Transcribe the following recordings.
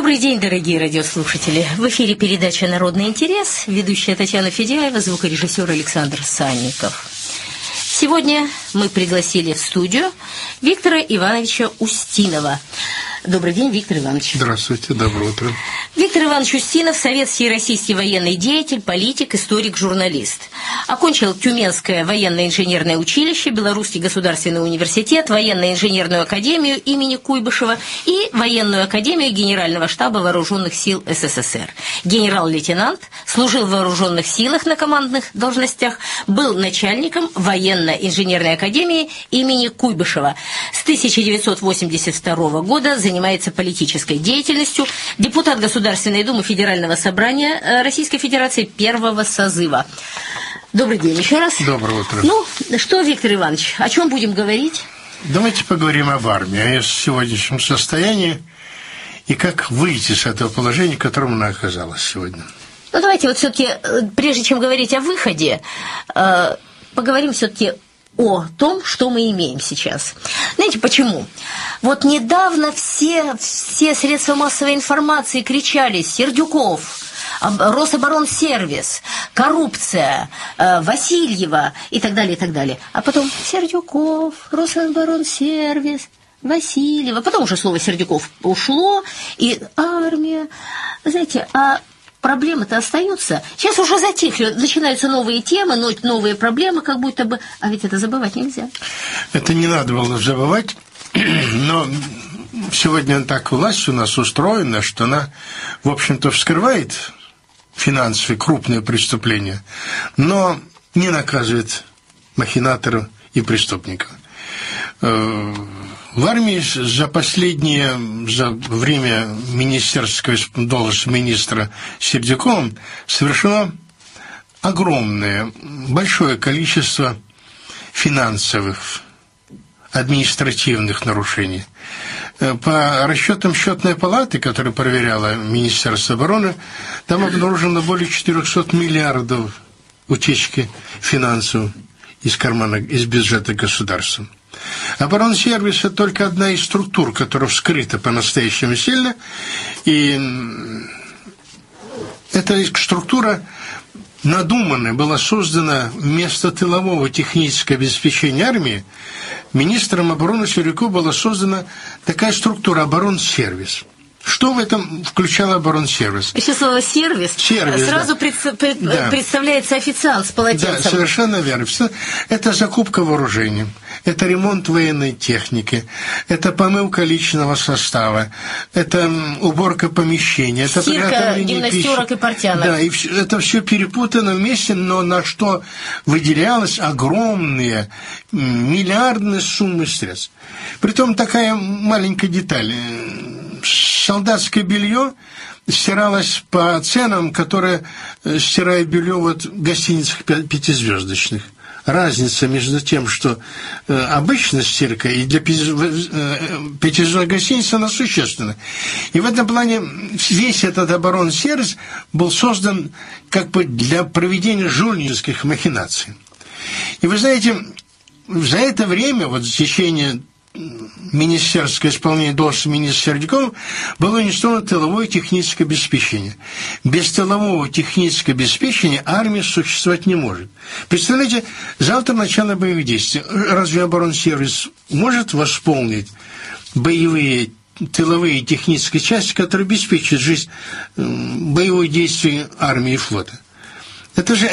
Добрый день, дорогие радиослушатели. В эфире передача «Народный интерес», ведущая Татьяна Федяева, звукорежиссер Александр Санников. Сегодня мы пригласили в студию Виктора Ивановича Устинова. Добрый день, Виктор Иванович. Здравствуйте, доброе утро. Виктор Иванович Устинов – советский и российский военный деятель, политик, историк, журналист. Окончил Тюменское военно-инженерное училище, Белорусский государственный университет, военно-инженерную академию имени Куйбышева и военную академию Генерального штаба Вооруженных сил СССР. Генерал-лейтенант, служил в вооруженных силах на командных должностях, был начальником военно-инженерной академии имени Куйбышева. С 1982 года занимается политической деятельностью, депутат Государственной Думы Федерального собрания Российской Федерации первого созыва. Добрый день еще раз. Доброе утро. Ну, что, Виктор Иванович, о чем будем говорить? Давайте поговорим об армии, о ее сегодняшнем состоянии и как выйти с этого положения, в котором она оказалась сегодня. Ну, давайте вот все-таки, прежде чем говорить о выходе, поговорим все-таки о том, что мы имеем сейчас. Знаете, почему? Вот недавно все средства массовой информации кричали: Сердюков, Рособоронсервис, коррупция, Васильева и так далее, и так далее. А потом Сердюков, Рособоронсервис, Васильева. Потом уже слово Сердюков ушло, и армия. Знаете, проблемы-то остаются. Сейчас уже затихли, начинаются новые темы, новые проблемы, как будто бы. А ведь это забывать нельзя. Это не надо было забывать, но сегодня так власть у нас устроена, что она, в общем-то, вскрывает финансовые крупные преступления, но не наказывает махинаторов и преступников. В армии за время министерской должности министра Сердюковым совершено большое количество финансовых, административных нарушений. По расчетам счетной палаты, которая проверяла Министерство обороны, там обнаружено более 400 миллиардов утечки финансов из бюджета государства. Оборонсервис – это только одна из структур, которая вскрыта по-настоящему сильно, и эта структура надуманная была создана вместо тылового технического обеспечения армии. Министром обороны Сердюковым была создана такая структура – оборонсервис. Что в этом включало оборонсервис? Еще слово «сервис» сразу да. Представляется официант с полотенцем. Да, совершенно верно. Это закупка вооружений, это ремонт военной техники, это помывка личного состава, это уборка помещений, это стирка гимнастерок и портянок. Да, и это все перепутано вместе, но на что выделялось огромные миллиардные суммы средств. Притом такая маленькая деталь. Солдатское белье стиралось по ценам, которые стирает белье в гостиницах пятизвездочных. Разница между тем, что обычная стирка и для пятизвездочной гостиницы, она существенна. И в этом плане весь этот оборонсервис был создан как бы для проведения жульнических махинаций. И вы знаете, за это время, вот в течение министерское исполнение должности министра Сердюкова было уничтожено тыловое техническое обеспечение. Без тылового технического обеспечения армия существовать не может. Представляете, завтра начало боевых действий. Разве оборонсервис может восполнить боевые тыловые технические части, которые обеспечивают жизнь боевых действий армии и флота? Это же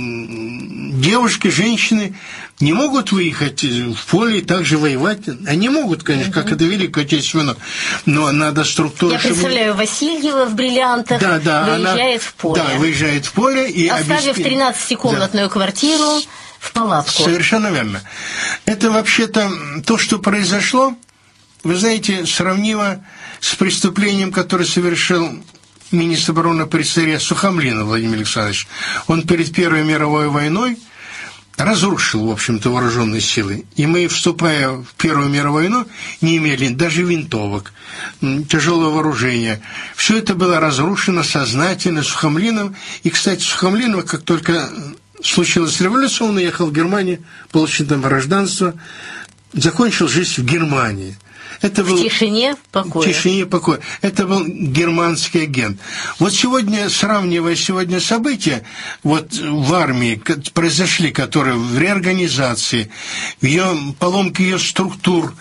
девушки, женщины не могут выехать в поле и также воевать. Они могут, конечно, как это Великую Отечественную, но надо структуру... Я представляю, Васильева в бриллиантах выезжает в поле. Да, выезжает в поле и оставив 13-комнатную квартиру в палатку. Совершенно верно. Это вообще-то то, что произошло, вы знаете, сравнимо с преступлением, которое совершил министр обороны при царе Сухомлинов Владимир Александрович. Он перед Первой мировой войной разрушил, в общем-то, вооруженные силы. И мы, вступая в Первую мировую войну, не имели даже винтовок, тяжелого вооружения. Все это было разрушено сознательно Сухомлиновым. И, кстати, Сухомлинов, как только случилась революция, он уехал в Германию, получил там гражданство, закончил жизнь в Германии. Это был, в тишине, в покое. В тишине, покое. Это был германский агент. Вот сегодня, сравнивая сегодня события, вот в армии произошли, которые в реорганизации, в ее поломке ее структур,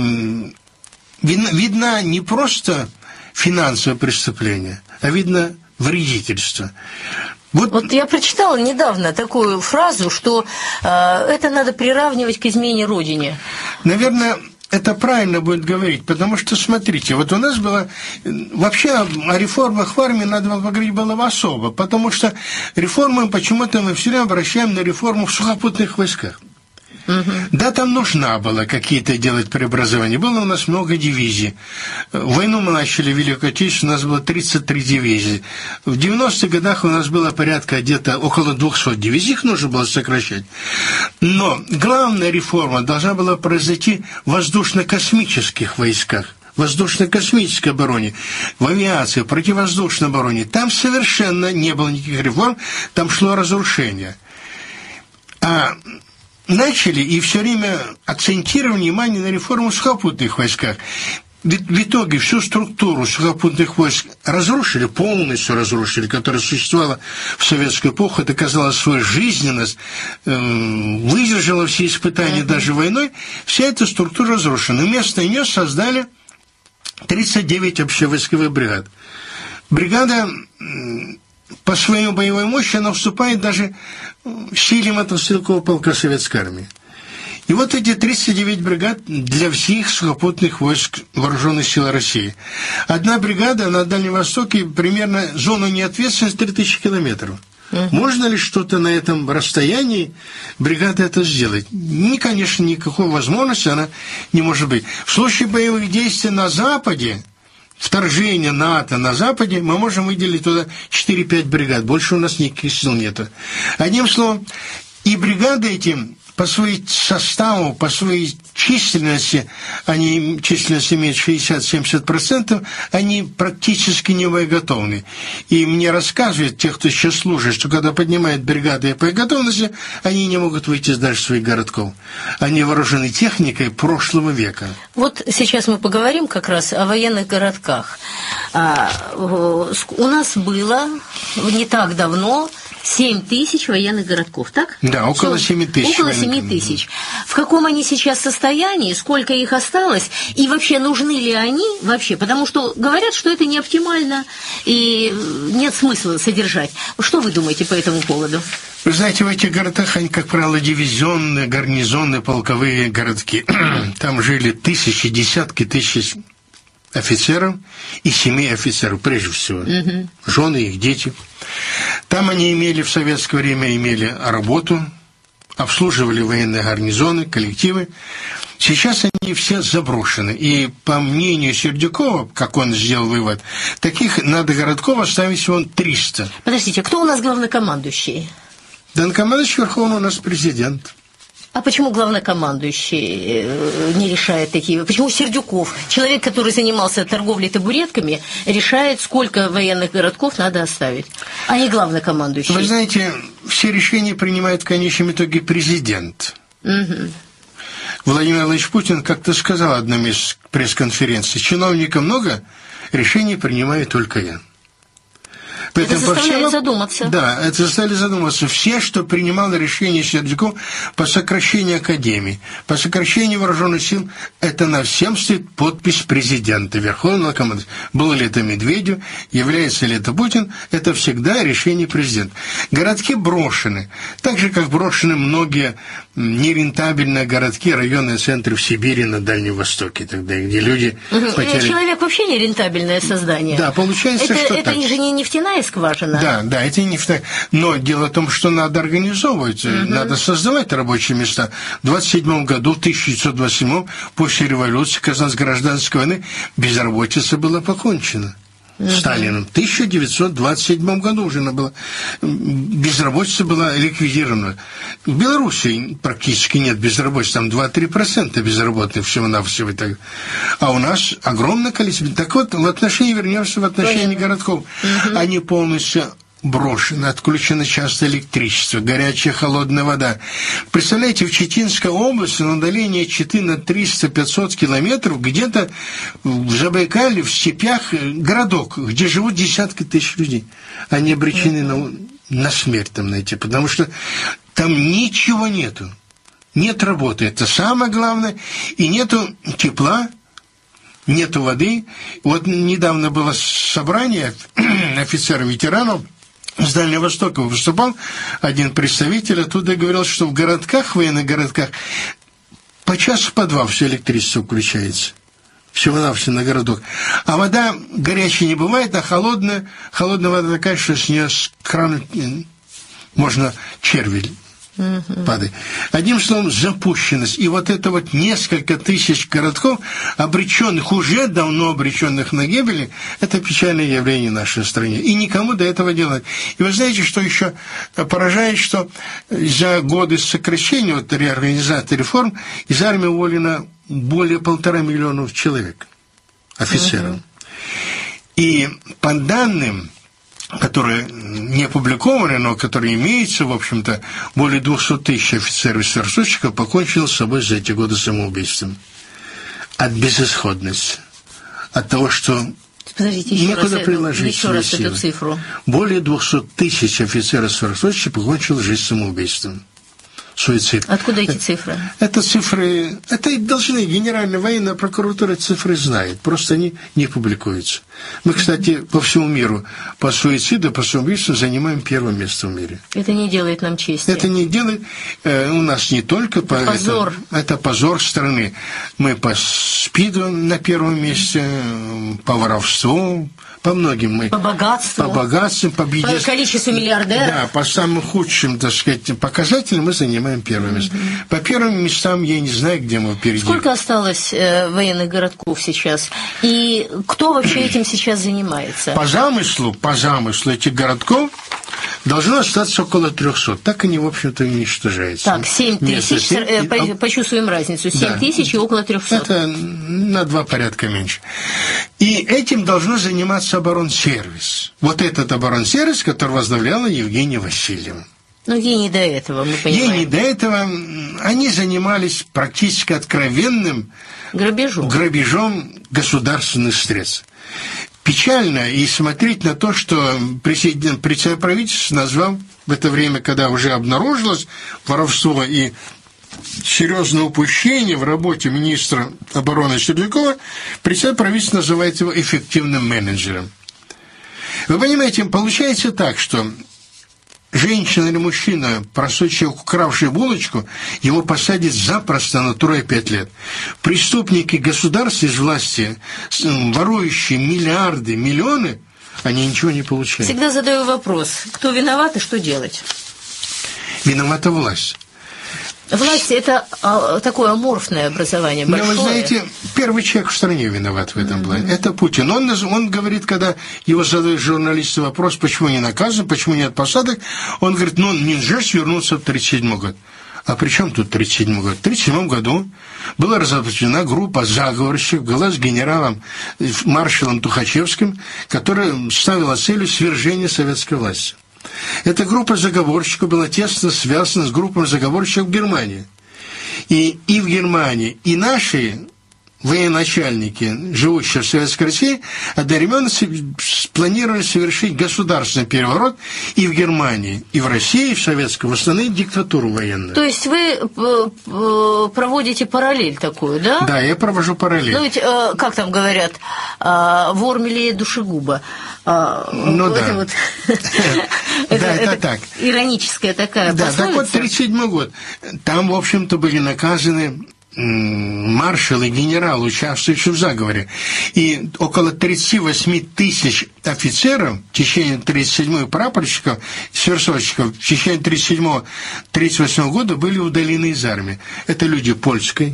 видна не просто финансовое преступление, а видно вредительство. Вот я прочитала недавно такую фразу, что это надо приравнивать к измене Родине. Наверное, это правильно будет говорить, потому что, смотрите, вот у нас было... Вообще о реформах в армии надо было поговорить было особо, потому что реформы почему-то мы все время обращаем на реформу в сухопутных войсках. Да, там нужна была какие-то делать преобразования. Было у нас много дивизий. Войну мы начали, Великую Отечественную, у нас было 33 дивизии. В 90-х годах у нас было порядка где-то около 200 дивизий, их нужно было сокращать. Но главная реформа должна была произойти в воздушно-космических войсках. Воздушно-космической обороне, в авиации, в противовоздушной обороне. Там совершенно не было никаких реформ, там шло разрушение. Начали и все время акцентировали внимание на реформу в сухопутных войсках. В итоге всю структуру сухопутных войск разрушили, полностью разрушили, которая существовала в советскую эпоху, доказала свою жизненность, выдержала все испытания даже войной. Вся эта структура разрушена. Вместо нее создали 39 общевойсковых бригад. Бригада по своей боевой мощи, она уступает даже в силе мотострелкового полка Советской армии. И вот эти 39 бригад для всех сухопутных войск Вооруженных сил России. Одна бригада на Дальнем Востоке, примерно зона неответственности 3000 километров. Можно ли что-то на этом расстоянии бригада это сделать? Конечно, никакой возможности она не может быть. В случае боевых действий на Западе, вторжение НАТО на Западе, мы можем выделить туда 4-5 бригад. Больше у нас никаких сил нет. Одним словом, и бригады эти по своему составу, по своей численности, они численность имеют 60-70%, они практически не боеготовны. И мне рассказывают те, кто сейчас служит, что когда поднимают бригады по готовности, они не могут выйти дальше своих городков. Они вооружены техникой прошлого века. Вот сейчас мы поговорим как раз о военных городках. У нас было не так давно 7 тысяч военных городков, так? Да, около 7 тысяч. Около 7 тысяч. В каком они сейчас состоянии, сколько их осталось, и вообще нужны ли они вообще? Потому что говорят, что это не оптимально, и нет смысла содержать. Что вы думаете по этому поводу? Вы знаете, в этих городах, они, как правило, дивизионные, гарнизонные, полковые городки. Там жили тысячи, десятки тысяч офицеров и семей офицеров, прежде всего. Жены, их дети. Там они имели в советское время работу, обслуживали военные гарнизоны, коллективы. Сейчас они все заброшены. И по мнению Сердюкова, как он сделал вывод, таких надо городков оставить всего 300. Подождите, кто у нас главнокомандующий? Главнокомандующий Верховный у нас президент. А почему главнокомандующий не решает такие? Почему Сердюков, человек, который занимался торговлей табуретками, решает, сколько военных городков надо оставить, а не главнокомандующий? Вы знаете, все решения принимает в конечном итоге президент. Владимир Владимирович Путин как-то сказал в одном из пресс-конференций: чиновников много, решения принимаю только я. Это заставляет задуматься. Да, это заставили задуматься. Все, что принимало решение Сердюков по сокращению Академии, по сокращению вооруженных сил, это на всем стоит подпись президента, Верховного командующего. Было ли это Медведев, является ли это Путин, это всегда решение президента. Городки брошены, так же, как брошены многие нерентабельные городки, районные центры в Сибири, на Дальнем Востоке, тогда, где люди потеряли... Человек вообще нерентабельное создание. Да, получается, что это так. же не нефтяная скважина. Да, это не нефтяная. Но дело в том, что надо организовывать, надо создавать рабочие места. В 1927 году, в 1927, после революции, казалось, гражданской войны, безработица была покончена. Сталином. В 1927 году уже безработица была ликвидирована. В Беларуси практически нет безработицы, там 2-3% безработных всего-навсего. А у нас огромное количество. Так вот, вернемся в отношении городков. Они полностью брошено, отключено часто электричество, горячая, холодная вода. Представляете, в Читинской области на удалении от Читы на 300-500 километров где-то в Забайкале, в степях, городок, где живут десятки тысяч людей. Они обречены на смерть там найти, потому что там ничего нету. Нет работы, это самое главное, и нету тепла, нету воды. Вот недавно было собрание офицеров-ветеранов с Дальнего Востока, выступал один представитель, оттуда говорил, что в городках, военных городках, по часу, по два все электричество включается. Всего-навсего на городок. А вода горячая не бывает, а холодная вода такая, что с нее с крана можно червь падает. Одним словом, запущенность. И вот это вот несколько тысяч городков, обреченных, уже давно обреченных на гибель, это печальное явление в нашей стране. И никому до этого делать. И вы знаете, что еще поражает, что за годы сокращения, вот реорганизации реформ, из армии уволено более 1,5 миллиона человек, офицеров. И по данным, которые не опубликованы, но которые имеются, в общем-то, более 200 тысяч офицеров и старшинщиков покончили с собой за эти годы самоубийством. От безысходности. От того, что подождите, некуда приложить еще раз эту цифру. Более 200 тысяч офицеров и старшинщиков покончили жизнь самоубийством. Суицид. Откуда эти цифры? Это цифры, это должны, Генеральная военная прокуратура цифры знает, просто они не публикуются. Мы, кстати, по всему миру по суициду, по самоубийству занимаем первое место в мире. Это не делает нам чести. Это не делает, у нас не только по позор. Это позор страны. Мы по СПИДу на первом месте, по воровству, по многим мы. По богатству. По богатству, по беде. По количеству миллиардеров. Да, по самым худшим, так сказать, показателям мы занимаем первое место. По первым местам я не знаю, где мы впереди. Сколько осталось военных городков сейчас? И кто вообще этим сейчас занимается? По замыслу этих городков должно остаться около 300. Так они, в общем-то, уничтожаются. Так, 7 тысяч, почувствуем разницу, 7 тысяч и около 300. Это на 2 порядка меньше. И этим должно заниматься оборонсервис. Вот этот оборонсервис, который возглавляла Евгения Васильева. Но ей не до этого, мы понимаем. Ей не до этого. Они занимались практически откровенным грабежом государственных средств. Печально и смотреть на то, что председатель правительства назвал в это время, когда уже обнаружилось воровство и серьезное упущение в работе министра обороны Сердюкова, председатель правительства называет его эффективным менеджером. Вы понимаете, получается так, что женщина или мужчина, просучив, укравший булочку, его посадят запросто на 3-5 лет. Преступники государства из власти, ворующие миллиарды, миллионы, они ничего не получают. Всегда задаю вопрос, кто виноват и что делать? Виновата власть. Власть – это такое аморфное образование, большое. Но вы знаете, первый человек в стране виноват в этом плане. Это Путин. Он говорит, когда его задают журналисты вопрос, почему не наказан, почему нет посадок, он говорит, нельзя вернуться в 1937 год. А при чем тут 1937 год? В 1937 году была разоблачена группа заговорщиков, глаз генералом маршалом Тухачевским, которая ставила целью свержения советской власти. Эта группа заговорщиков была тесно связана с группой заговорщиков в Германии. И в Германии, и наши военачальники, живущие в Советской России, одновременно планировали совершить государственный переворот и в Германии, и в России, и в Советской, восстановить диктатуру военную. То есть вы проводите параллель такую, да? Да, я провожу параллель. Ну ведь, как там говорят, вор милее душегуба. Ну да. Это так. Ироническая такая пословица. Да, так вот, 1937 год. Там, в общем-то, были наказаны маршалы и генералы, участвующие в заговоре. И около 38 тысяч офицеров в течение 1937 прапорщиков, свершочников в течение 1937-1938 года были удалены из армии. Это люди польской,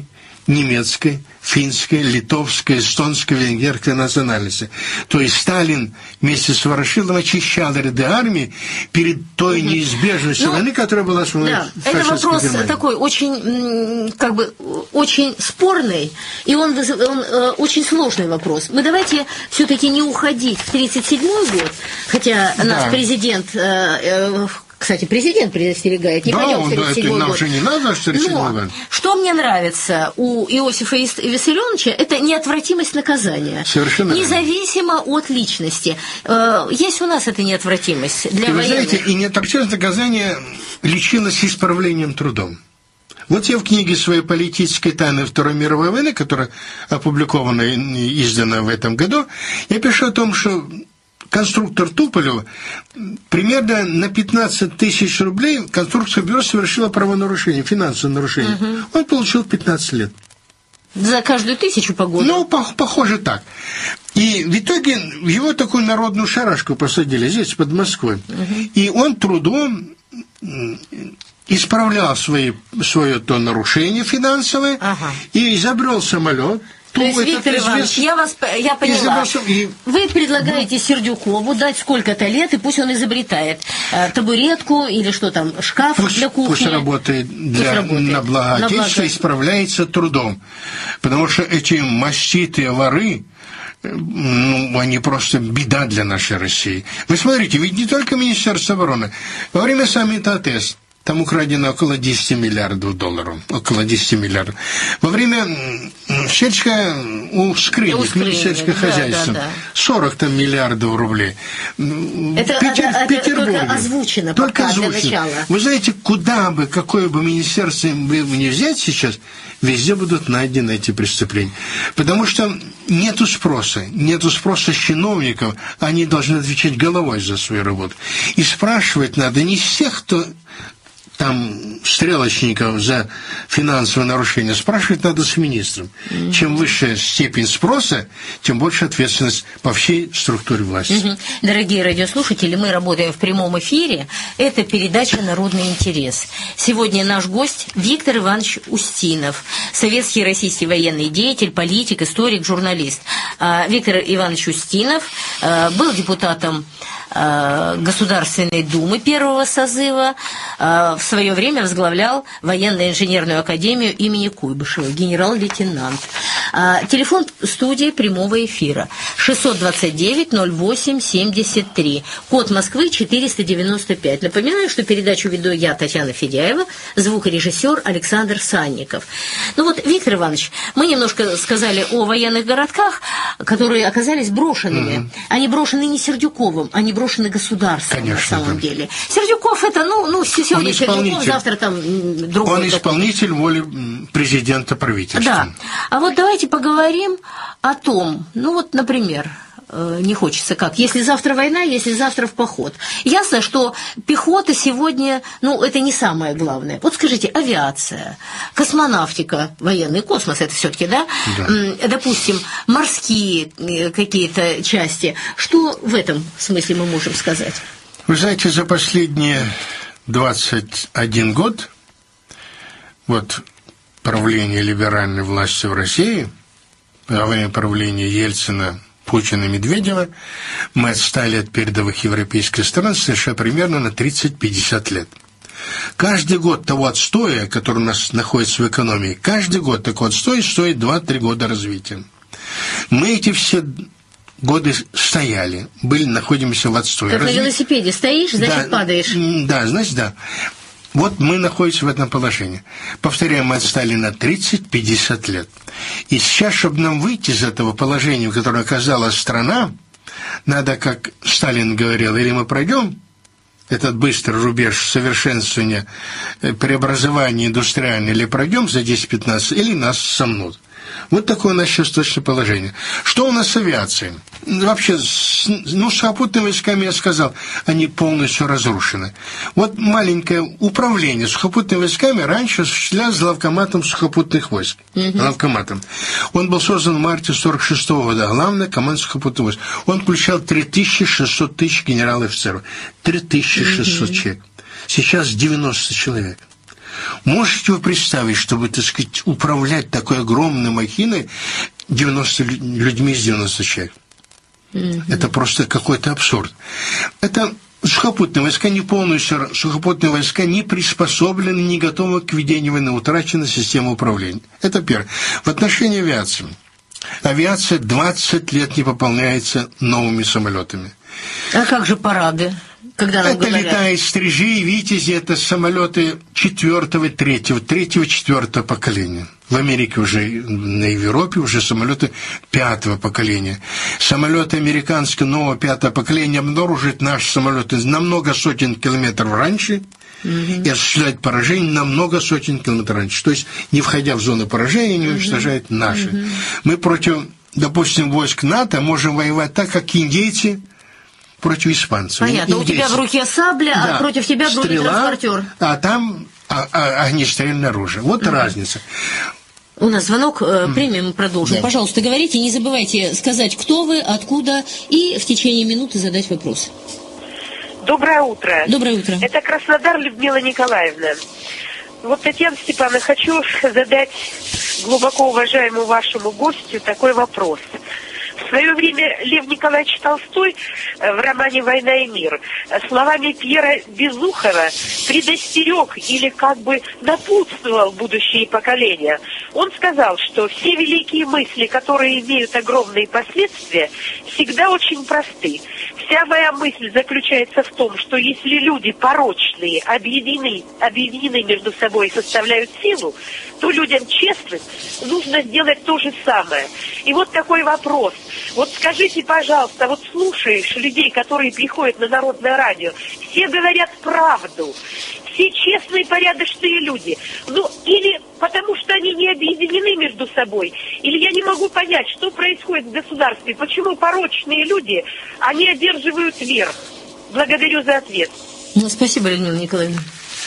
немецкой, финской, литовской, эстонской, венгерской национальности. То есть Сталин вместе с Ворошиловым очищал ряды армии перед той неизбежностью войны, которая была с фашистской Это вопрос Германией. такой очень, очень спорный, и он очень сложный вопрос. Мы давайте все-таки не уходить в 1937 год, хотя наш президент... Кстати, президент предостерегает, не пойдем в 1937 год. Нам уже не надо, что 1937 год. Что мне нравится у Иосифа Виссарионовича, это неотвратимость наказания. Совершенно независимо от личности. Есть у нас эта неотвратимость для военных. Вы знаете, и неотвратимость наказания лечилась исправлением трудом. Вот я в книге своей «Политической тайны Второй мировой войны», которая опубликована и издана в этом году, я пишу о том, что конструктор Туполев примерно на 15 тысяч рублей конструкторское бюро совершило правонарушение, финансовое нарушение. Он получил 15 лет. За каждую 1000 по году? Ну, похоже так. И в итоге его такую народную шарашку посадили здесь, под Москвой. И он трудом исправлял свое то нарушение финансовое и изобрел самолет. То есть, Виктор Иванович, я поняла. Вы предлагаете Сердюкову дать сколько-то лет, и пусть он изобретает табуретку или что там, шкаф для кухни. Пусть работает на благо Отечества, исправляется трудом. Потому что эти маститые воры, они просто беда для нашей России. Вы смотрите, ведь не только Министерство обороны. Во время саммита АТС там украдено около 10 миллиардов долларов. Около 10 миллиардов. Во время сельское хозяйство, 40 там миллиардов рублей. Это только озвучено, только для начала. Вы знаете, какое бы министерство не взять сейчас, везде будут найдены эти преступления. Потому что нету спроса с чиновников, они должны отвечать головой за свою работу. И спрашивать надо не с тех, кто там стрелочников за финансовое нарушение, спрашивать надо с министром. Чем выше степень спроса, тем больше ответственность по всей структуре власти. Дорогие радиослушатели, мы работаем в прямом эфире. Это передача «Народный интерес». Сегодня наш гость Виктор Иванович Устинов, советский и российский военный деятель, политик, историк, журналист. Виктор Иванович Устинов был депутатом Государственной Думы первого созыва, в свое время возглавлял военно-инженерную академию имени Куйбышева, генерал-лейтенант. Телефон студии прямого эфира 629-08-73, код Москвы 495. Напоминаю, что передачу веду я, Татьяна Федяева, звукорежиссер Александр Санников. Ну вот, Виктор Иванович, мы немножко сказали о военных городках, которые оказались брошенными. Они брошены не Сердюковым, они брошены государством. Конечно, на самом деле. Сердюков это, сегодня Сердюков, завтра там другой. Он исполнитель воли президента правительства. Да. А вот давайте поговорим о том, например, не хочется как, если завтра война, если завтра в поход. Ясно, что пехота сегодня, это не самое главное. Вот скажите, авиация, космонавтика, военный космос, это все-таки, да? Допустим, морские какие-то части. Что в этом смысле мы можем сказать? Вы знаете, за последние 21 год правление либеральной власти в России, во время правления Ельцина, Путина, Медведева, мы отстали от передовых европейских стран США примерно на 30-50 лет. Каждый год того отстоя, который у нас находится в экономике, каждый год такой отстой стоит 2-3 года развития. Мы эти все годы стояли, находимся в отстое. Как на велосипеде стоишь, значит, падаешь. Да, значит, да. Вот мы находимся в этом положении. Повторяю, мы отстали на 30-50 лет. И сейчас, чтобы нам выйти из этого положения, в котором оказалась страна, надо, как Сталин говорил, или мы пройдем этот быстрый рубеж совершенствования, преобразования индустриального, или пройдем за 10-15, или нас сомнут. Вот такое у нас сейчас точное положение. Что у нас с авиацией? Вообще, с сухопутными войсками, я сказал, они полностью разрушены. Вот маленькое управление сухопутными войсками раньше осуществлялось главкоматом сухопутных войск. Главкоматом. Он был создан в марте 1946 года. Главное команда сухопутных войск. Он включал 3600 тысяч генералов и офицеров. 3600 человек. Сейчас 90 человек. Можете вы представить, чтобы, так сказать, управлять такой огромной махиной 90 людьми из 90 человек? Это просто какой-то абсурд. Это сухопутные войска, не полностью сухопутные войска не приспособлены, не готовы к ведению войны, утрачена система управления. Это первое. В отношении авиации. Авиация 20 лет не пополняется новыми самолетами. А как же парады? Когда нам это говорят? летают «Стрижи» и «Витязи», это самолеты 4-4 поколения. В Америке уже, на Европе уже самолеты 5-го поколения. Самолеты американские нового 5-го поколения обнаружат наши самолеты на много сотен километров раньше и осуществляют поражение на много сотен километров раньше. То есть, не входя в зону поражения, они уничтожают наши. Мы против, допустим, войск НАТО можем воевать так, как индейцы против испанцев. Понятно, индейцы. У тебя в руке сабля, да. А против тебя бронетранспортер. А там огнестрельное оружие. Вот разница. У нас звонок, примем, продолжим. Да. Пожалуйста, говорите, не забывайте сказать, кто вы, откуда, и в течение минуты задать вопрос. Доброе утро. Доброе утро. Это Краснодар, Людмила Николаевна. Вот, Татьяна Степановна, хочу задать глубоко уважаемому вашему гостю такой вопрос. В свое время Лев Николаевич Толстой в романе «Война и мир» словами Пьера Безухова предостерег или как бы напутствовал будущие поколения. Он сказал, что все великие мысли, которые имеют огромные последствия, всегда очень просты. Вся моя мысль заключается в том, что если люди порочные, объединены между собой и составляют силу, то людям честным нужно сделать то же самое. И вот такой вопрос. Вот скажите, пожалуйста, вот слушаешь людей, которые приходят на Народное радио, все говорят правду, все честные, порядочные люди. Ну, или потому что они не объединены между собой, или я не могу понять, что происходит в государстве, почему порочные люди, они одерживают верх. Благодарю за ответ. Ну, спасибо, Людмила Николаевна.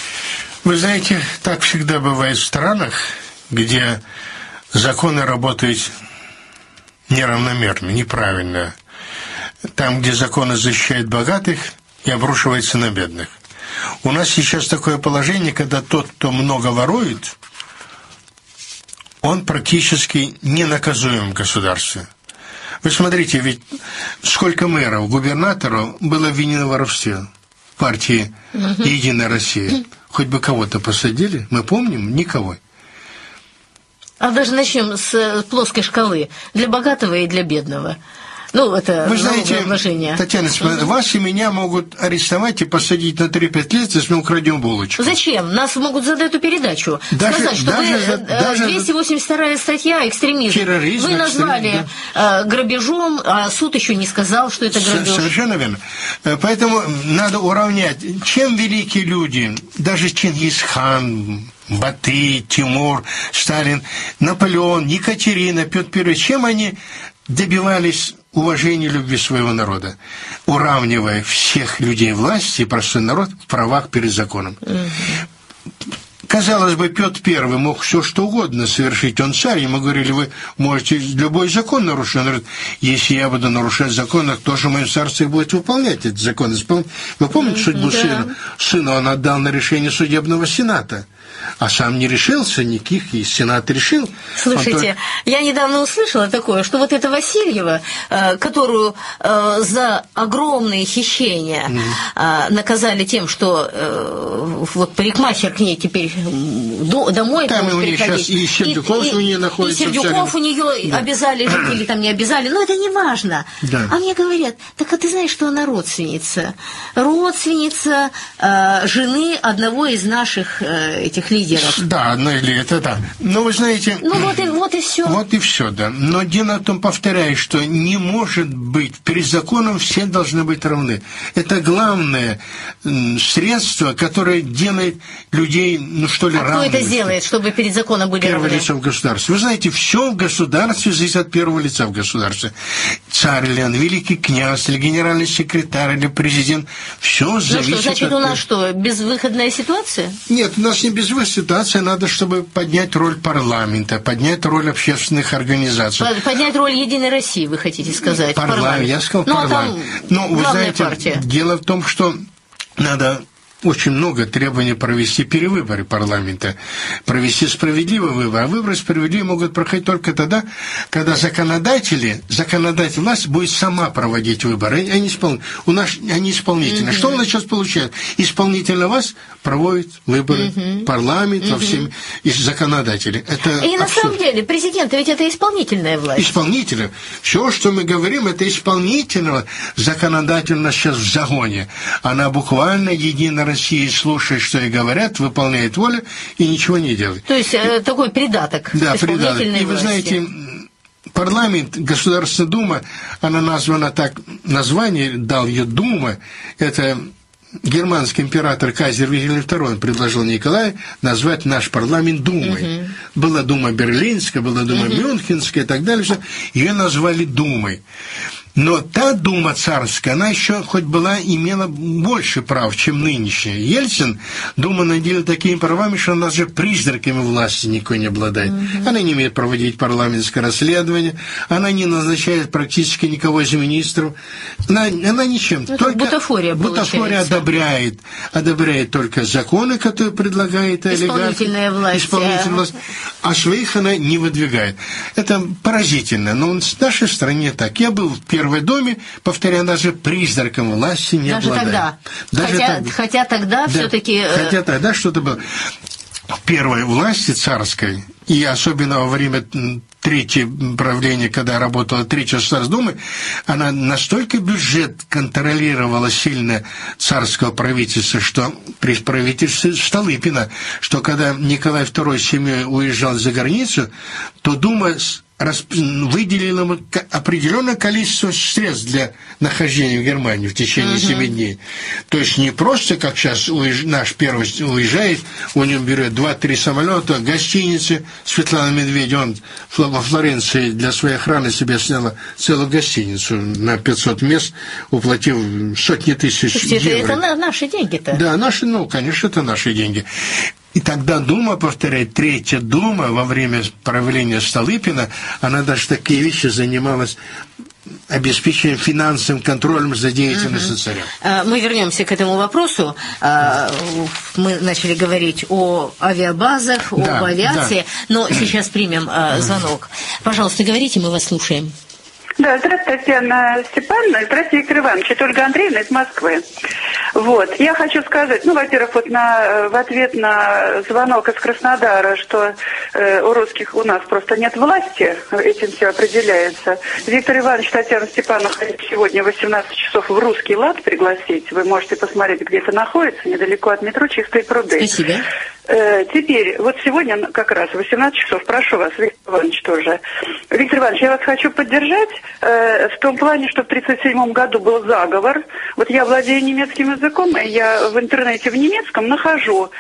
Вы знаете, так всегда бывает в странах, где законы работают неравномерно, неправильно. Там, где законы защищают богатых и обрушиваются на бедных. У нас сейчас такое положение, когда тот, кто много ворует, он практически не наказуем в государстве. Вы смотрите, ведь сколько мэров, губернаторов было обвинено в воровстве в партии «Единая Россия». Хоть бы кого-то посадили, мы помним, никого. А даже начнем с плоской шкалы. Для богатого и для бедного. Ну, это вы знаете, вложение. Татьяна, вас и меня могут арестовать и посадить на 3-5 лет, если мы украдем булочку. Зачем? Нас могут за эту передачу сказать, что даже 282-я статья экстремизм. Терроризм, вы назвали грабежом, а суд еще не сказал, что это грабеж. Совершенно верно. Поэтому надо уравнять. Чем великие люди, даже Чингисхан, Батый, Тимур, Сталин, Наполеон, Екатерина, Петр I, чем они добивались уважения, любви своего народа, уравнивая всех людей власти и простой народ в правах перед законом. Казалось бы, Петр I мог все что угодно совершить, он царь, ему говорили, вы можете любой закон нарушить. Он говорит, если я буду нарушать закон, кто же в моем царстве будет выполнять этот закон? Вы помните судьбу сына? Сына он отдал на решение судебного сената. А сам не решился никаких, и Сенат решил. Слушайте, я недавно услышала такое, что вот эта Васильева, которую за огромные хищения наказали тем, что вот парикмахер к ней теперь домой там может у нее приходить. Сейчас и Сердюков у нее находится. И Сердюков у нее обязали жить или там не обязали, но это не важно. Да. А мне говорят, так а ты знаешь, что она родственница? Родственница жены одного из наших этих лидеров. Да, одно или это, да. Но вы знаете... Ну вот и все. Вот и все, да. Но дело в том, повторяю, что не может быть, перед законом все должны быть равны. Это главное средство, которое делает людей, ну что ли, равными. А кто это сделает, чтобы перед законом были равны? Первое лицо в государстве. Вы знаете, все в государстве зависит от первого лица в государстве. Царь или он, великий князь, или генеральный секретарь, или президент. Все зависит от... Значит, у нас что, безвыходная ситуация? Нет, у нас не безвыходная ситуация. Надо, чтобы поднять роль парламента, поднять роль общественных организаций. Поднять роль Единой России, вы хотите сказать? Парламент. Я сказал парламент. Ну, вы знаете, партия. дело в том, что надо очень много требований провести перевыборы парламента, провести справедливый выбор. А выборы справедливые могут проходить только тогда, когда законодатель, власть будет сама проводить выборы. Они исполнительные. Что у нас сейчас получается? Исполнительная власть проводит выборы, парламент, во всем, и законодатели. Это и абсурд. На самом деле президент ведь это исполнительная власть. Исполнительная. Все, что мы говорим, это исполнительного. Законодательно сейчас в загоне. Она буквально единая Россия слушает, что ей говорят, выполняет волю и ничего не делает. То есть такой придаток. Да, придаток. И вы знаете, парламент, Государственная Дума, она названа так, название дал ее Дума, это германский император Кайзер Вильгельм II предложил Николаю назвать наш парламент Думой. Была Дума Берлинская, была Дума Мюнхенская и так далее. Ее назвали Думой. Но та Дума царская, она еще хоть имела больше прав, чем нынешняя. Ельцин, Дума наделила такими правами, что она даже призраками власти никакой не обладает. Она не имеет проводить парламентское расследование, она не назначает практически никого из министров. Она ничем. Только бутафория одобряет только законы, которые предлагает исполнительная власть. А своих она не выдвигает. Это поразительно. Но в нашей стране так. Я был в Первой Доме, повторяю, даже призраком власти не обладает. Хотя тогда все-таки... Хотя тогда что-то было. В первой власти царской, и особенно во время третьего правления, когда работала Третья Государственная Дума, она настолько бюджет контролировала сильно царского правительства, что при правительстве Столыпина, что когда Николай II с семьей уезжал за границу, то Дума выделила ему определенное количество средств для нахождения в Германии в течение 7 дней. То есть не просто, как сейчас наш первый уезжает, у него берет 2-3 самолета, гостиницы. Светлана Медведева, он во Флоренции для своей охраны себе сняла целую гостиницу на 500 мест, уплатив сотни тысяч евро. Это наши деньги-то. Да, конечно, это наши деньги. И тогда Дума, повторяю, Третья Дума во время правления Столыпина, она даже такие вещи занималась обеспечением финансовым контролем за деятельностью царя. Мы вернемся к этому вопросу. Мы начали говорить о авиабазах, об авиации, но сейчас примем звонок. Пожалуйста, говорите, мы вас слушаем. Да, здравствуйте, Татьяна Степановна, здравствуйте, Виктор Иванович, это Ольга Андреевна из Москвы. Вот, я хочу сказать, во-первых, в ответ на звонок из Краснодара, что у русских у нас просто нет власти, этим все определяется. Виктор Иванович, Татьяна Степановна хотят сегодня в 18 часов в Русский лад пригласить, вы можете посмотреть, где это находится, недалеко от метро Чистые пруды. Спасибо. Теперь, вот сегодня как раз в 18 часов, прошу вас, Виктор Иванович тоже. Виктор Иванович, я вас хочу поддержать в том плане, что в 1937 году был заговор. Вот я владею немецким языком, и я в интернете в немецком нахожу,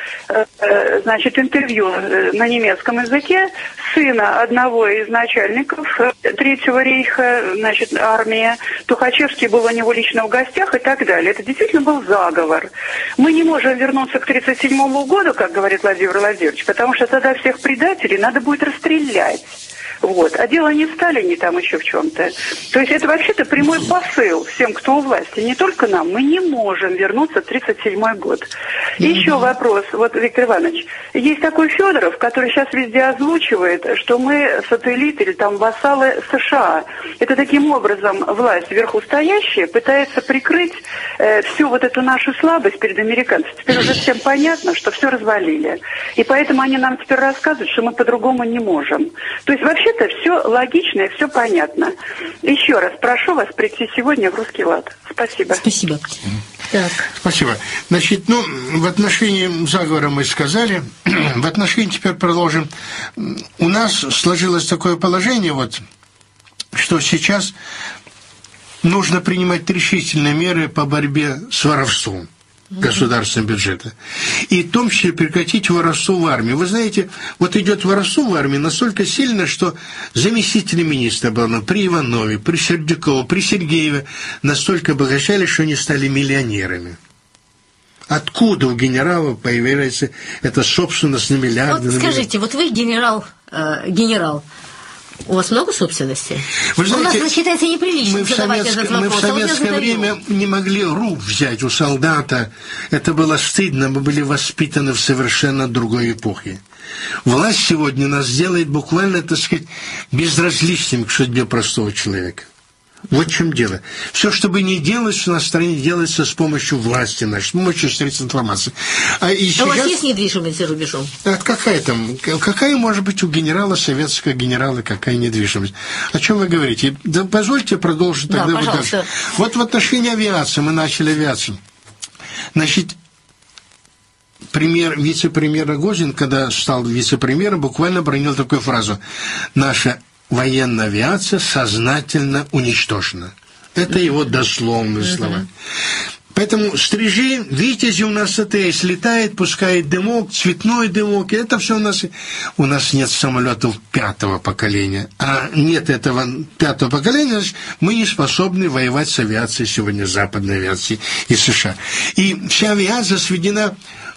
интервью на немецком языке сына одного из начальников Третьего рейха, армии. Тухачевский был у него лично в гостях и так далее. Это действительно был заговор. Мы не можем вернуться к 1937 году, как говорит Владимир Владимирович, потому что тогда всех предателей надо будет расстрелять. Вот. А дело не в Сталине там еще в чем-то. То есть это вообще-то прямой посыл всем, кто у власти. Не только нам. Мы не можем вернуться в 1937 год. И еще вопрос. Вот, Виктор Иванович, есть такой Федоров, который сейчас везде озвучивает, что мы сателлиты или там вассалы США. Это таким образом власть верхустоящая пытается прикрыть всю вот эту нашу слабость перед американцами. Теперь уже всем понятно, что все развалили. И поэтому они нам теперь рассказывают, что мы по-другому не можем. То есть вообще это все логично и все понятно. Еще раз прошу вас прийти сегодня в Русский лад. Спасибо. Спасибо. Так. Спасибо. Значит, в отношении заговора мы сказали. В отношении теперь продолжим. У нас сложилось такое положение, что сейчас нужно принимать решительные меры по борьбе с воровством государственного бюджета. И в том числе прекратить воровство в армии. Вы знаете, идет воровство в армии настолько сильно, что заместители министра обороны при Иванове, при Сердюкове, при Сергееве настолько обогащали, что они стали миллионерами. Откуда у генерала появляется эта собственность на миллиарды? Скажите, вы генерал, У вас много собственности? Вы знаете, у нас считается неприличным задавать этот вопрос. Мы в советское время не могли руб взять у солдата. Это было стыдно, мы были воспитаны в совершенно другой эпохе. Власть сегодня нас делает буквально, так сказать, безразличными к судьбе простого человека. Вот в чем дело. Все, что бы ни делалось у нас в стране, делается с помощью власти нашей, с помощью средств информации. У вас есть недвижимость за рубежом? Какая может быть у генерала, советского генерала, какая недвижимость? О чем вы говорите? Да, позвольте продолжить тогда. Да, пожалуйста. Вот в отношении авиации, мы начали авиацию. Значит, вице-премьер Рогозин, когда стал вице-премьером, буквально бронил такую фразу: «Наша военная авиация сознательно уничтожена». Это его дословные слова. Поэтому стрижи, витязи у нас это есть, летает, пускает дымок, цветной дымок, и это все у нас. У нас нет самолетов 5-го поколения. А нет этого 5-го поколения, значит, мы не способны воевать с авиацией сегодня, западной авиацией и США. И вся авиация сведена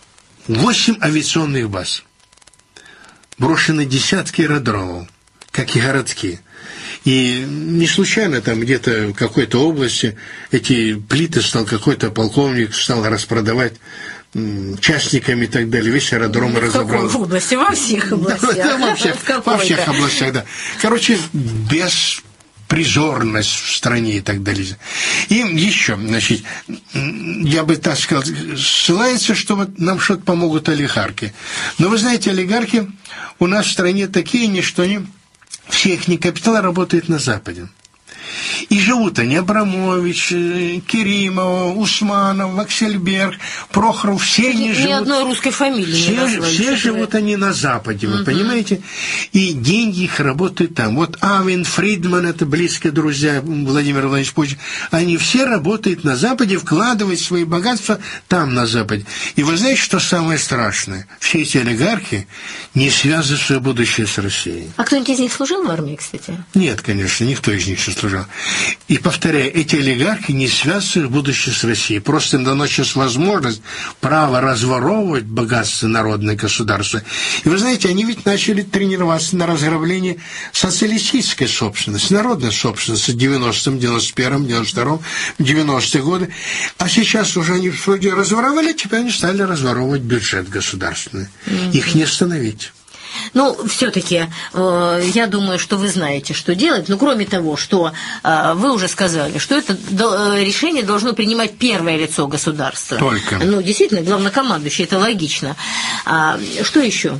8 авиационных баз. Брошены десятки аэродромов, как и городки. И не случайно там где-то в какой-то области эти плиты стал какой-то полковник, стал распродавать частниками и так далее. Весь аэродром разобрал. В области? Во всех областях. Во всех областях, да. Короче, беспризорность в стране и так далее. И еще, значит, я бы так сказал, ссылается, что вот нам что-то помогут олигархи. Но вы знаете, олигархи у нас в стране такие, что они... Все их капитал работает на Западе. И живут они: Абрамович, Керимов, Усманов, Ваксельберг, Прохоров, все они живут... Ни одной русской фамилии все живут они на Западе, вы понимаете? И деньги их работают там. Вот Авен, Фридман, это близкие друзья Владимира Владимировича Путина, они все работают на Западе, вкладывают свои богатства там, на Западе. И вы знаете, что самое страшное? Все эти олигархи не связывают свое будущее с Россией. А кто-нибудь из них служил в армии, кстати? Нет, конечно, никто из них не служил. И, повторяю, эти олигархи не связывают будущее с Россией. Просто им дано сейчас возможность, право разворовывать богатство народное государство. И вы знаете, они ведь начали тренироваться на разграблении социалистической собственности, народной собственности в 90-м, 91-м, 92-м, 90-е годы. А сейчас уже они вроде разворовали, теперь они стали разворовывать бюджет государственный. Их не остановить. Ну, все-таки, я думаю, что вы знаете, что делать. Но кроме того, что вы уже сказали, что это решение должно принимать первое лицо государства. Только. Ну, действительно, главнокомандующий, это логично. Что еще?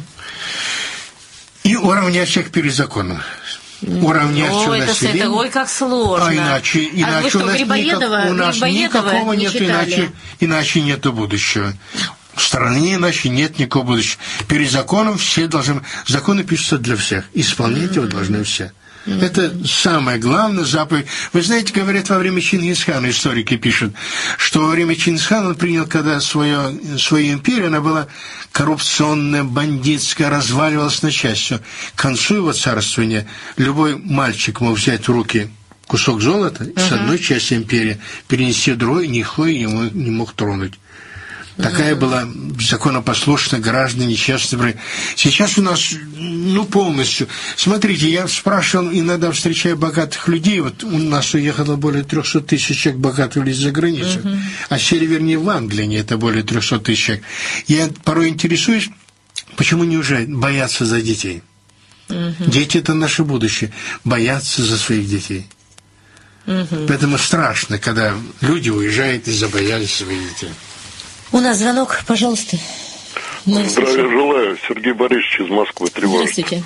И уравнять всех перед законом. Уравнять все население. Ой, как сложно. А иначе вы что, у нас никакого нет, иначе нету будущего. В стране иначе нет никакого будущего. Перед законом все должны... Законы пишутся для всех. Исполнять его должны все. Это самое главное заповедь. Вы знаете, говорят, во время Чингисхана, историки пишут, что во время Чингисхана он принял, когда свою империю, она была коррупционная, бандитская, разваливалась на части. К концу его царствования любой мальчик мог взять в руки кусок золота с одной части империи, перенести в другой, никто ему не мог тронуть. Такая была законопослушная, граждане честные. Сейчас у нас, полностью. Смотрите, я спрашивал, иногда встречаю богатых людей, вот у нас уехало более 300 тысяч человек богатых людей за границу, а сели, вернее, в Англии, это более 300 тысяч человек. Я порой интересуюсь, почему не уезжают, боятся за детей. Дети – это наше будущее, боятся за своих детей. Поэтому страшно, когда люди уезжают и забоялись своих детей. У нас звонок, пожалуйста. Здравия желаю. Сергей Борисович из Москвы, Тревожный. Здравствуйте.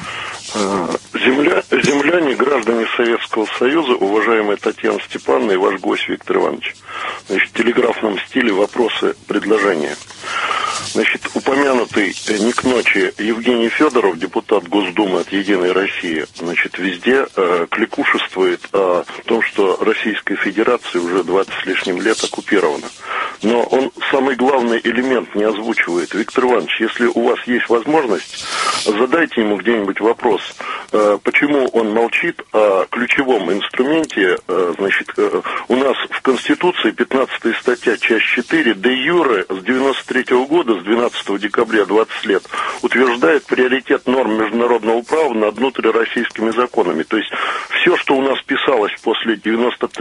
Земляне, граждане Советского Союза, уважаемая Татьяна Степановна и ваш гость Виктор Иванович. Значит, в телеграфном стиле вопросы, предложения. Значит, упомянутый не к ночи Евгений Федоров, депутат Госдумы от «Единой России», значит, везде кликушествует о том, что Российская Федерация уже 20 с лишним лет оккупирована. Но он самый главный элемент не озвучивает. Виктор Иванович, если у вас есть возможность, задайте ему где-нибудь вопрос, почему он молчит о ключевом инструменте. Значит, у нас в Конституции 15 статья, часть 4, де юре с 93 года, с 12 декабря 20 лет, утверждает приоритет норм международного права над внутрироссийскими законами. То есть все, что у нас писалось после 1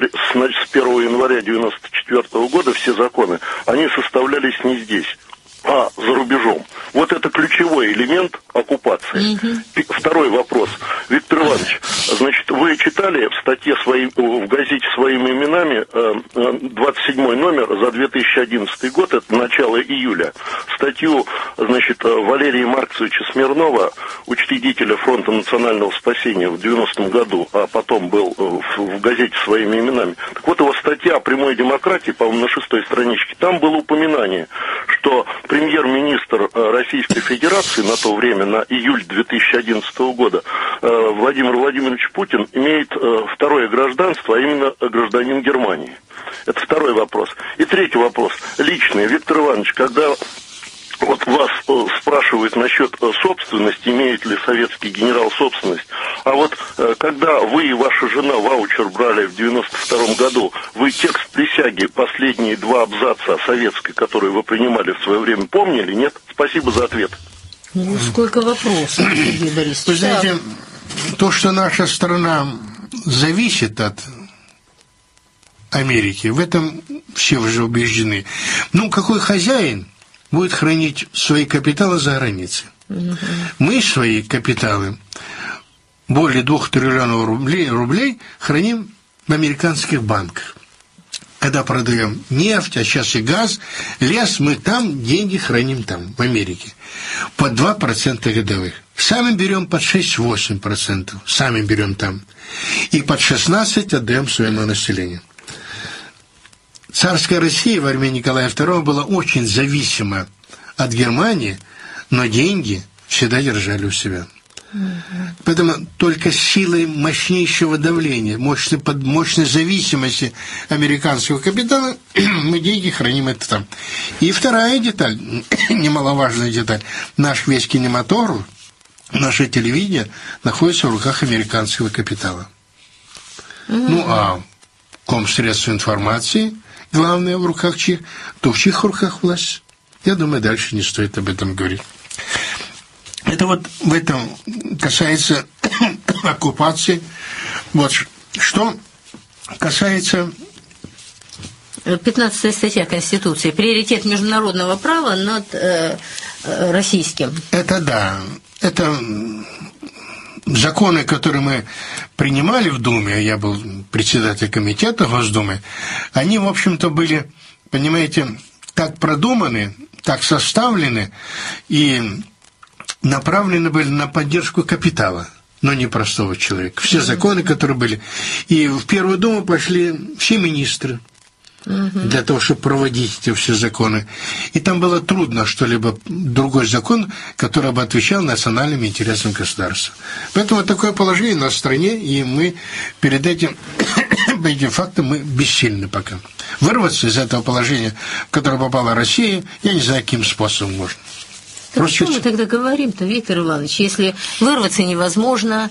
января 94 года, все законы, они составлялись не здесь, а за рубежом. Вот это ключевой элемент оккупации. Второй вопрос. Виктор Иванович, значит, вы читали в статье в газете «Своими именами» 27 номер за 2011 год, это начало июля, статью, значит, Валерия Марковича Смирнова, учредителя Фронта национального спасения в 90-м году, а потом был в газете «Своими именами». Так вот, его статья о прямой демократии, по-моему, на 6-й страничке, там было упоминание, что премьер-министр Российской Федерации на то время, на июль 2011 года, Владимир Владимирович Путин имеет второе гражданство, а именно гражданин Германии. Это второй вопрос. И третий вопрос, личный. Виктор Иванович, когда вот вас спрашивают насчет собственности, имеет ли советский генерал собственность, а вот когда вы и ваша жена ваучер брали в 92 году, вы текст присяги, последние 2 абзаца советской, которые вы принимали в свое время, помнили, нет? Спасибо за ответ. Ну, сколько вопросов, Сергей Борисович. Вы знаете, то, что наша страна зависит от Америки, в этом все уже убеждены. Ну, какой хозяин будет хранить свои капиталы за границей? Мы свои капиталы, более 2 триллионов рублей, храним в американских банках. Когда продаем нефть, а сейчас и газ, лес, мы там деньги храним там, в Америке, под 2% годовых. Сами берем под 6-8%, сами берем там. И под 16% отдаем своему населению. Царская Россия во время Николая II была очень зависима от Германии, но деньги всегда держали у себя. Поэтому только силой мощнейшего давления, мощной зависимости американского капитала мы деньги храним это там. И вторая деталь, немаловажная деталь, наш весь кинематограф, наше телевидение находится в руках американского капитала. Ну, а комсредства информации, главное, в руках чьих, то в чьих руках власть. Я думаю, дальше не стоит об этом говорить. Это вот в этом касается оккупации. Вот что касается... 15-я статья Конституции. Приоритет международного права над российским. Это да. Это законы, которые мы принимали в Думе, я был председателем комитета Госдумы, они, в общем-то, были, понимаете, так продуманы, так составлены и направлены были на поддержку капитала, но не простого человека. Все законы, которые были. И в Первую Думу пошли все министры для того, чтобы проводить эти все законы. И там было трудно что-либо, другой закон, который бы отвечал национальным интересам государства. Поэтому такое положение на стране, и мы перед этим фактом мы бессильны пока. Вырваться из этого положения, в которое попала Россия, я не знаю, каким способом можно. Так что мы тогда говорим-то, Виктор Иванович, если вырваться невозможно,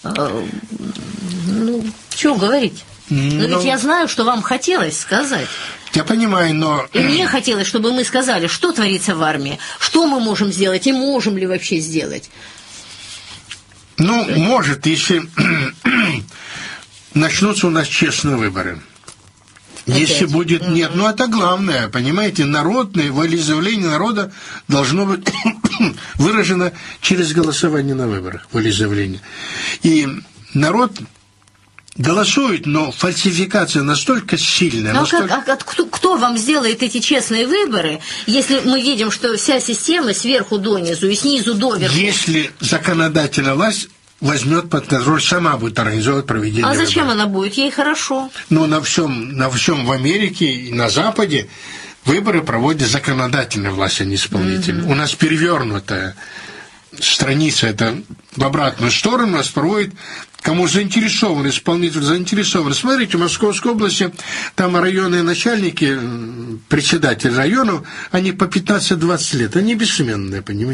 ну, что говорить? Но ведь я знаю, что вам хотелось сказать. Я понимаю, но... И мне хотелось, чтобы мы сказали, что творится в армии, что мы можем сделать и можем ли вообще сделать. Ну, может, если начнутся у нас честные выборы. Если будет... Нет, ну это главное, понимаете, народное волеизъявление народа должно быть выражено через голосование на выборах, волеизъявление. И народ голосует, но фальсификация настолько сильная. Ну, настолько... кто вам сделает эти честные выборы, если мы видим, что вся система сверху донизу и снизу доверху? Если законодательная власть возьмет под контроль, сама будет организовывать проведение выборов. А зачем она будет? Ей хорошо. Ну, на всем в Америке и на Западе выборы проводит законодательная власть, а не исполнительная. У нас перевернутая страница, это в обратную сторону нас проводит, кому заинтересован, исполнитель заинтересован. Смотрите, в Московской области там районные начальники, председатели районов, они по 15-20 лет, они бессменные, понимаете?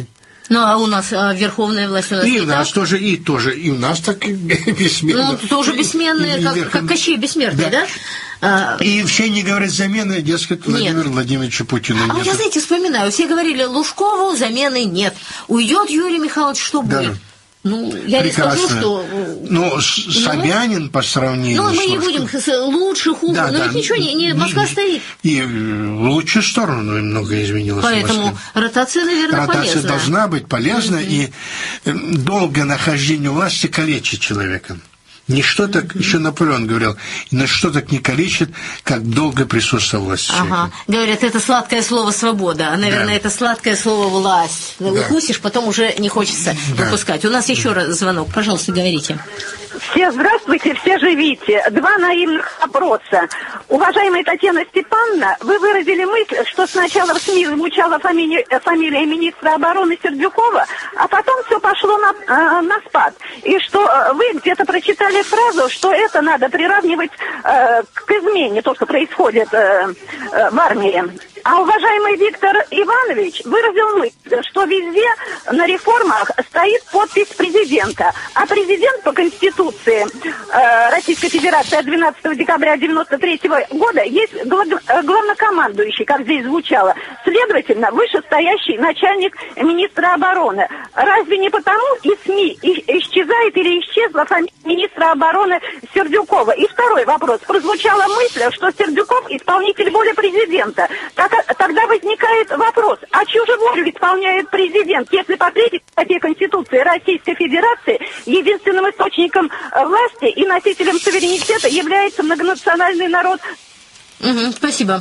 Ну, а у нас верховная власть у нас и у нас тоже, и у нас так бессменно. Ну, тоже бессменные, как Кощей бессмертный, да? И все они говорят замены, дескать, Владимиру Владимировичу Путину. А вот я, знаете, вспоминаю, все говорили, Лужкову замены нет. Уйдет Юрий Михайлович, что будет? Ну, я прекрасно. Не скажу, что... Ну, Собянин по сравнению с... Ну, мы не будем лучше, хуже, но ведь ничего не Москва стоит. И в лучшую сторону многое изменилось. Поэтому ротация, наверное, полезна. Ротация должна быть полезна, и долгое нахождение у власти калечит человека. Ничто так, еще Наполеон говорил, ничто так не калечит, как долгое присутствие власти. Ага. Говорят, это сладкое слово «свобода», а, наверное, это сладкое слово «власть». Укусишь, потом уже не хочется выпускать. У нас еще раз звонок. Пожалуйста, говорите. Все здравствуйте, все живите. Два наивных вопроса. Уважаемая Татьяна Степановна, вы выразили мысль, что сначала в СМИ звучала фамилия министра обороны Сердюкова, а потом все пошло на спад. И что вы где-то прочитали фразу, что это надо приравнивать к измене, то, что происходит в армии. А уважаемый Виктор Иванович выразил мысль, что везде на реформах стоит подпись президента. А президент по Конституции Российской Федерации от 12 декабря 1993 года есть главнокомандующий, как здесь звучало. Следовательно, вышестоящий начальник министра обороны. Разве не потому и СМИ исчезает или исчезла фамилия министра обороны Сердюкова? И второй вопрос. Прозвучала мысль, что Сердюков исполнитель воли президента. Тогда возникает вопрос, а чью же волю исполняет президент, если по третьей статье Конституции Российской Федерации единственным источником власти и носителем суверенитета является многонациональный народ? Спасибо.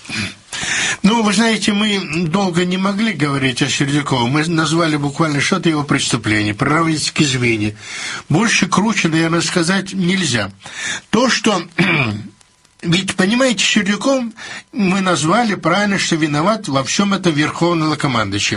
Ну, вы знаете, мы долго не могли говорить о Сердюкове. Мы назвали буквально что-то его преступление, приравнивать к измене. Больше, круче, наверное, сказать нельзя. То, что... Ведь, понимаете, Сердюком мы назвали правильно, что виноват во всем это верховный главнокомандующий.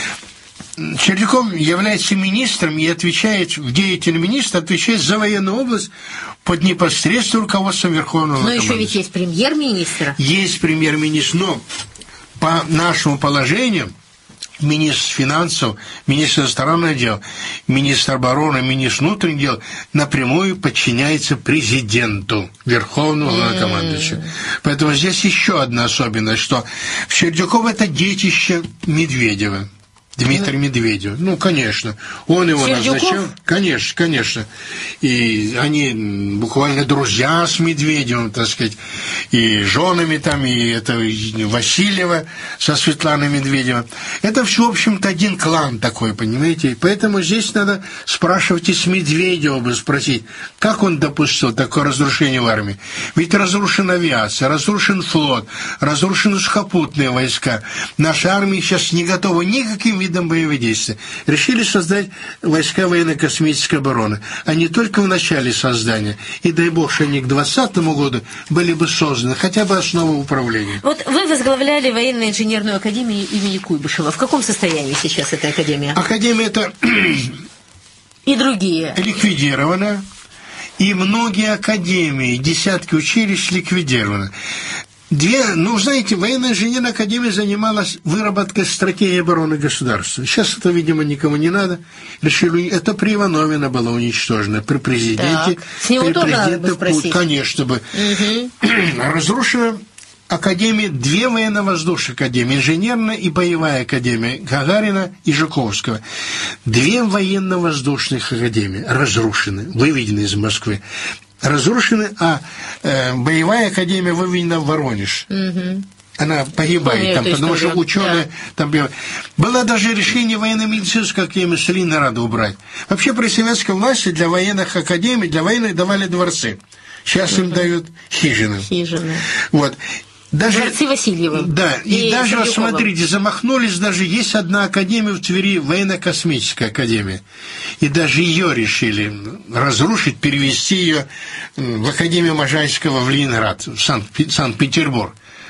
Сердюков является министром и отвечает, в деятель министра отвечает за военную область под непосредственным руководством верховного главнокомандующего. Но еще ведь есть премьер-министр. Есть премьер-министр, но по нашему положению... Министр финансов, министр иностранных дел, министр обороны, министр внутренних дел напрямую подчиняется президенту, верховному главнокомандующему. Поэтому здесь еще одна особенность, что Сердюков – это детище Медведева. Дмитрий Медведев. Ну, конечно. Он его назначал. Конечно. И они буквально друзья с Медведевым, так сказать, и женами там, и это Васильева со Светланой Медведевой. Это все, в общем-то, один клан такой, понимаете? И поэтому здесь надо спрашивать и с Медведева бы спросить, как он допустил такое разрушение в армии. Ведь разрушена авиация, разрушен флот, разрушены сухопутные войска. Наша армия сейчас не готова никаким видом боевых действий. Решили создать войска военно-космической обороны, а не только в начале создания. И дай бог, что они к 2020 году были бы созданы хотя бы основы управления. Вот вы возглавляли военно-инженерную академию имени Куйбышева. В каком состоянии сейчас эта академия? Академия это и другие ликвидирована, и многие академии, десятки училищ ликвидированы. Знаете, военная инженерная академия занималась выработкой стратегии обороны государства. Сейчас это, видимо, никому не надо. Решили, это при Иванове было уничтожено, при президенте. Так. С него тоже надо бы спросить. Конечно бы. Разрушена академии, две военно-воздушные академии, инженерная и боевая академия Гагарина и Жуковского. Две военно-воздушных академии разрушены, выведены из Москвы. Разрушены, а боевая академия выведена в Воронеж. Она погибает там, потому что ученые там... Было даже решение военно-медицинской академии Сталинграда убрать. Вообще при советской власти для военных академий, для военных давали дворцы. Сейчас им дают хижины. Вот. Даже, дворцы Васильева. Да, и даже, вот смотрите, замахнулись, даже есть одна академия в Твери, военно-космическая академия. И даже ее решили разрушить, перевести ее в Академию Можайского в Ленинград, в Санкт-Петербург.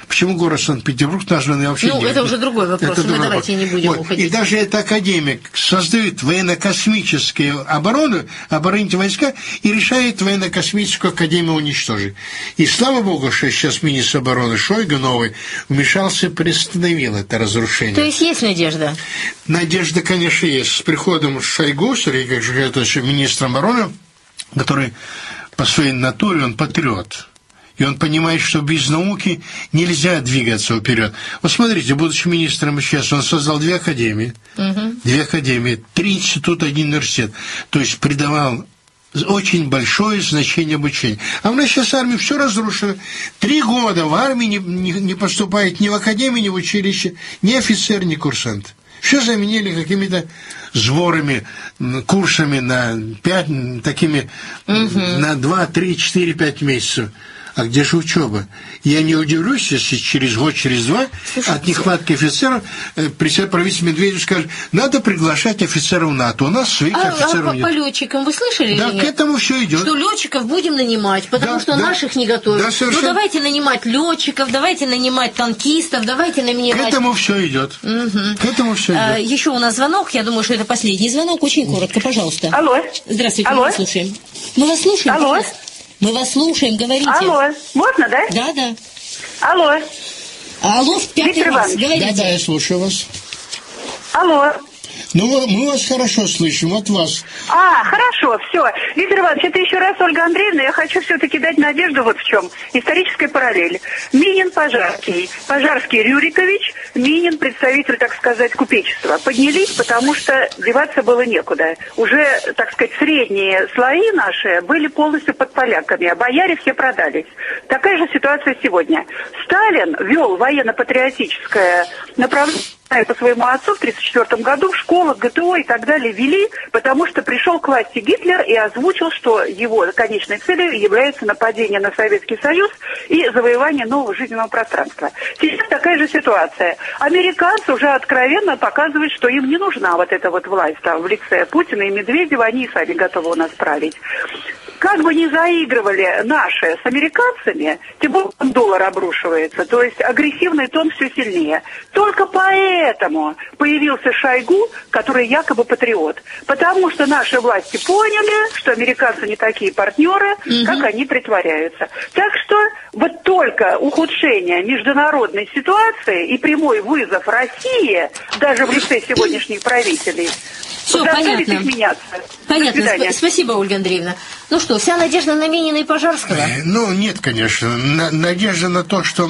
Почему город Санкт-Петербург назван, я вообще не знаю. Это уже другой вопрос, давайте не будем уходить. И даже этот академик создает военно-космическую оборону, оборонительные войска и решает военно-космическую академию уничтожить. И слава богу, что сейчас министр обороны Шойгу новый вмешался и приостановил это разрушение. То есть есть надежда? Надежда, конечно, есть. С приходом Шойгу, Сергея Григорьевича, министра обороны, который по своей натуре, он патриот. И он понимает, что без науки нельзя двигаться вперед. Вот смотрите, будучи министром МЧС, он создал 2 академии, 2 академии, 3 института, 1 университет. То есть придавал очень большое значение обучения. А у нас сейчас армия все разрушена. 3 года в армии не поступает ни в академию, ни в училище, ни офицер, ни курсант. Все заменили какими-то сборами, курсами на 5, такими на 2, 3, 4, 5 месяцев. А где же учеба? Я не удивлюсь, если через год, через 2 от нехватки офицеров правительство Медведев скажет, надо приглашать офицеров НАТО. У нас своих офицеров нет. По летчикам вы слышали? Да, к этому все идет. Что летчиков будем нанимать, потому что наших не готовят. Да, совершенно... давайте нанимать летчиков, давайте нанимать танкистов, давайте нанимать... К этому все идет. К этому все идет. Еще у нас звонок, я думаю, что это последний звонок. Очень коротко, пожалуйста. Алло. Здравствуйте, Алло. Мы вас слушаем. Мы вас слушаем. Алло. Пожалуйста. Мы вас слушаем, говорите. Алло, можно, да? Да. Алло. Алло, в 5 раз, говорите. Да, я слушаю вас. Алло. Ну, мы вас хорошо слышим, от вас. Хорошо, все. Виктор Иванович, это еще раз Ольга Андреевна, я хочу все-таки дать надежду вот в чем. Историческая параллель. Минин Пожарский. Пожарский Рюрикович, Минин представитель, так сказать, купечества. Поднялись, потому что деваться было некуда. Уже, так сказать, средние слои наши были полностью под поляками, а бояре все продались. Такая же ситуация сегодня. Сталин вел военно-патриотическое направление по своему отцу в 1934 году в школах, ГТО и так далее вели, потому что пришел к власти Гитлер и озвучил, что его конечной целью является нападение на Советский Союз и завоевание нового жизненного пространства. Сейчас такая же ситуация. Американцы уже откровенно показывают, что им не нужна вот эта вот власть там, в лице Путина и Медведева, они и сами готовы у нас править. Как бы ни заигрывали наши с американцами, тем более доллар обрушивается, то есть агрессивный тон все сильнее. Только поэтому появился Шойгу, который якобы патриот. Потому что наши власти поняли, что американцы не такие партнеры, как они притворяются. Так что вот только ухудшение международной ситуации и прямой вызов России, даже в лице сегодняшних правителей, все понятно. Понятно. Спасибо, Ольга Андреевна. Ну что, вся надежда на Минина и Пожарского? Ну, нет, конечно. Надежда на то, что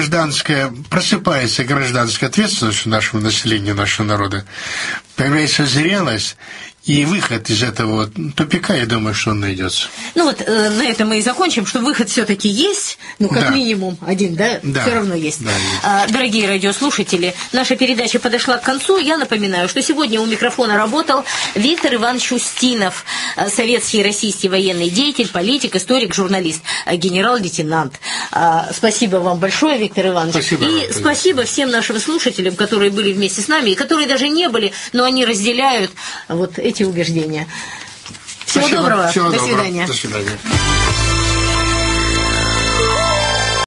просыпается гражданская ответственность нашего населения, нашего народа, появляется зрелость и выход из этого тупика, я думаю, что он найдется. Ну вот на этом мы и закончим, что выход все-таки есть, как минимум один, да? Все равно есть. Да, есть. Дорогие радиослушатели, наша передача подошла к концу. Я напоминаю, что сегодня у микрофона работал Виктор Иванович Устинов, советский и российский военный деятель, политик, историк, журналист, генерал-лейтенант. Спасибо вам большое, Виктор Иванович. Спасибо вам, спасибо всем нашим слушателям, которые были вместе с нами, и которые даже не были, но они разделяют вот эти убеждения. Всего доброго. До свидания. До свидания.